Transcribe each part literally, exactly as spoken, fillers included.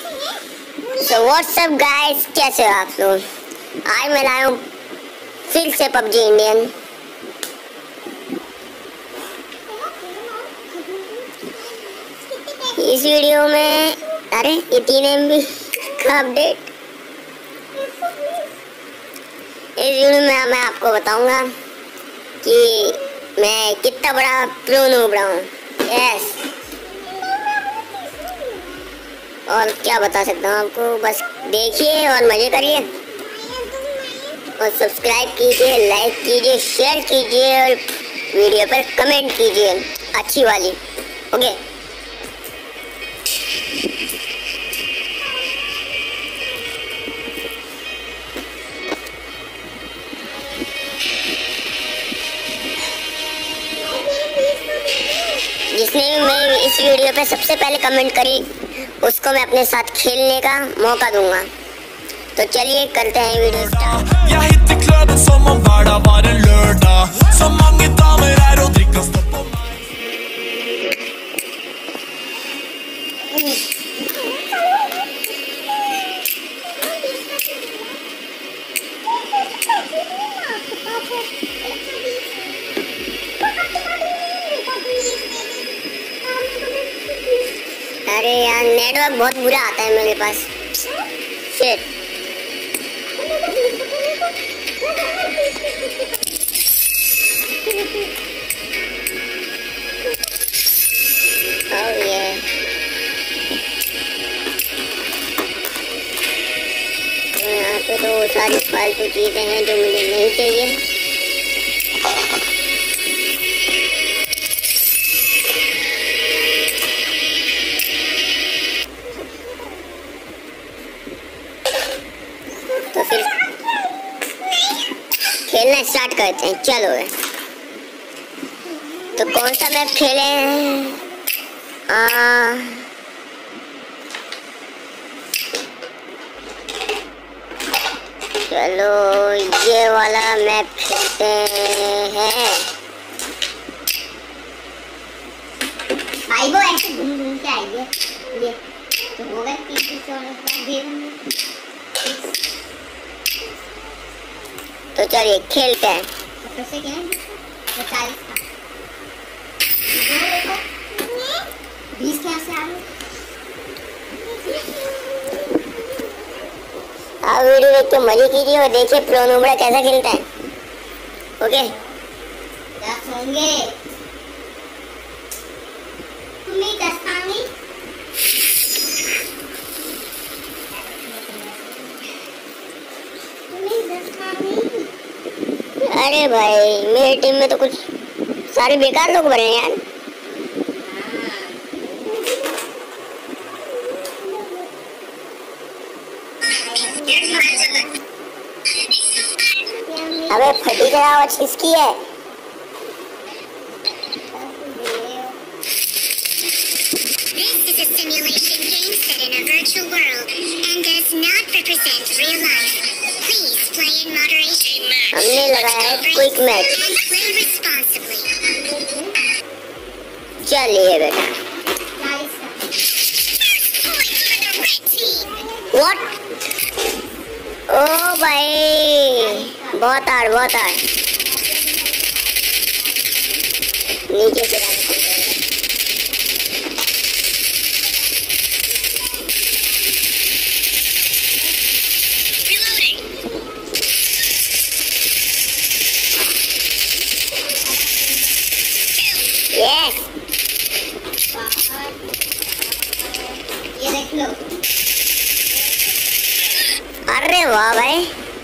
So what's up guys, कैसे हो आप लोग? आज मैं लाया हूँ फिर से पबजी इंडियन। इस वीडियो में अरे ये तीन एम बी का अपडेट। इस वीडियो में मैं आपको बताऊंगा कि मैं कितना बड़ा प्रो नूब रहा हूँ। यस, और क्या बता सकता हूँ आपको, बस देखिए और मजे करिए और सब्सक्राइब कीजिए, लाइक कीजिए, शेयर कीजिए और वीडियो पर कमेंट कीजिए अच्छी वाली। ओके, जिसने भी मैं इस वीडियो पे सबसे पहले कमेंट करी उसको मैं अपने साथ खेलने का मौका दूंगा। तो चलिए करते हैं वीडियो स्टार्ट। अरे यार नेटवर्क बहुत बुरा आता है मेरे पास। शिट, oh yeah, तो यहाँ पे तो सारी फालतू चीजें हैं जो मुझे नहीं चाहिए। तो फिर खेलना स्टार्ट करते हैं। चलो, तो कौन सा मैप खेले? आ, चलो ये वाला मैप खेलते हैं। भाई वो ऐसे घूम घूम के आइए, ये तो होगा तीस सौ। तो चलिए खेलते हैं। बीस क्या से आप वीडियो देख के मजे कीजिए और देखिए प्रो नूबड़ा कैसा खेलता है। ओके, दस होंगे तुम्हें दस पानी। अरे भाई मेरी टीम में तो कुछ सारे बेकार लोग बने यार। अबे फटी का आवाज किसकी है? हमने लगाया है क्विक मैच। चलिए बेटा। व्हाट? ओ भाई बहुत हार्ड, बहुत हार्ड। नीचे से यस, ये देख लो। अरे वाह भाई,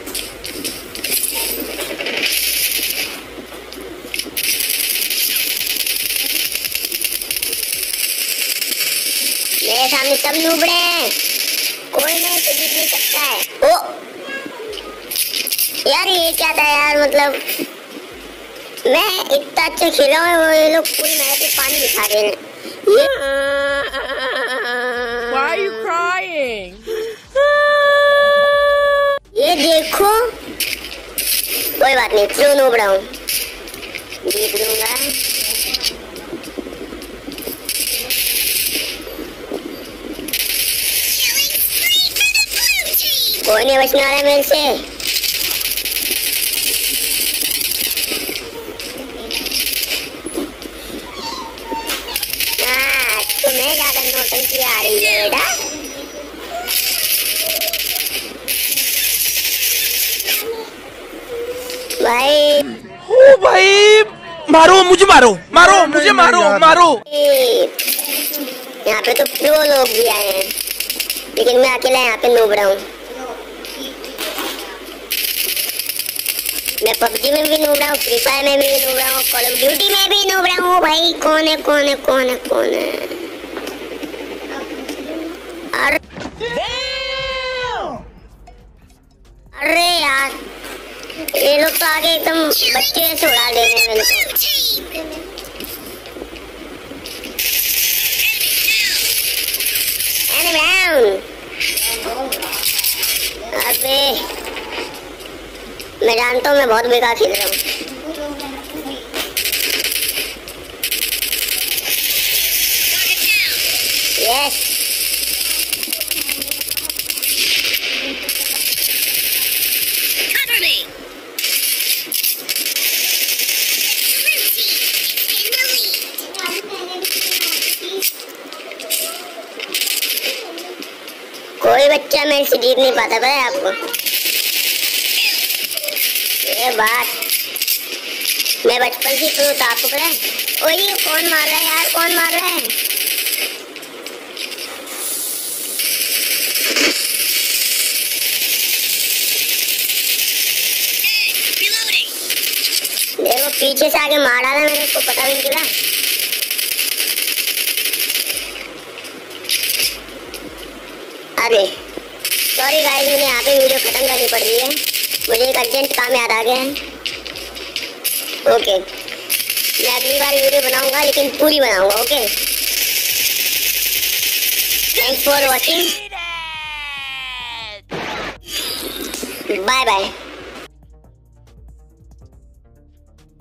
मेरे सामने सब नूबड़े हैं, कोई नहीं तो जीत नहीं सकता है। ओ यार ये क्या था यार, मतलब मैं इतना अच्छा खेला हूँ, ये लोग पूरी मैच में पानी दिखा रहे हैं। ये Why are you crying? ये देखो, कोई बात नहीं, प्रो नूब रहा हूँ, जीत लूंगा। कोई नहीं बचने वाला मेरे से। हाँ, तुम्हें ज्यादा नौटंकी आ रही है बेटा। भाई ओ भाई, मारो मुझे, मारो मारो मुझे, मारो मारो। यहाँ पे तो प्रो लोग भी आए हैं, लेकिन मैं अकेला यहाँ पे नूब रहा हूँ। मैं पबजी में भी नूब रहा हूँ, फ्री फायर में भी नूब रहा हूँ, कॉल ऑफ ड्यूटी में भी नूब रहा हूँ। भाई कौन है कौन है कौन है कौन है? अरे अरे यार, ये लोग तो आगे एकदम बच्चे से उड़ा दे रहे हैं मेरे को। अबे मैं जानता हूँ मैं बहुत बेकार खेल रहा हूँ। यस कोई बच्चा मेरे से जीत नहीं पाता भाई आपको। ये बात मैं बचपन से प्रो था, आपको पता है? ओए ये कौन मार रहा है यार, कौन मार रहा है? देखो पीछे से आगे मार डाला मैंने, उसको पता भी नहीं चला। अरे सॉरी गाइस, मुझे यहाँ पे वीडियो खत्म करनी पड़ रही है, मुझे एक अर्जेंट काम याद आ गया है। ओके, मैं अगली बार वीडियो बनाऊंगा, लेकिन पूरी बनाऊंगा। Okay, thanks for watching, bye bye.